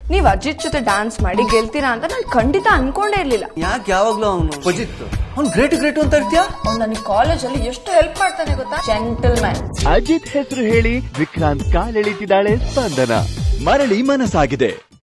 ನೀವ್ ಅಜಿತ್ ಜೊತೆ ಡ್ಯಾನ್ಸ್ ಮಾಡಿ ಗೆಲ್ತೀರಾ ಅಂತ ನಾನು ಖಂಡಿತ ಅನ್ಕೊಂಡೇ ಇರ್ಲಿಲ್ಲ. ಯಾಕೆ ಯಾವಾಗ್ಲೂ ಅವನು ಅಜಿತ್ ಅವ್ನು ಗ್ರೇಟ್ ಅಂತ ಹೇಳ್ತೀಯಾ? ಅವ್ನು ನನಗೆ ಕಾಲೇಜಲ್ಲಿ ಎಷ್ಟು ಹೆಲ್ಪ್ ಮಾಡ್ತಾನೆ ಗೊತ್ತಾ? ಜೆಂಟಲ್ಮ್ಯಾನ್. ಅಜಿತ್ ಹೆಸರು ಹೇಳಿ ವಿಕ್ರಾಂತ್ ಕಾಲೆಳಿತಿದ್ದಾಳೆ ಸ್ಪಂದನ. ಮರಳಿ ಮನಸ್ಸಾಗಿದೆ.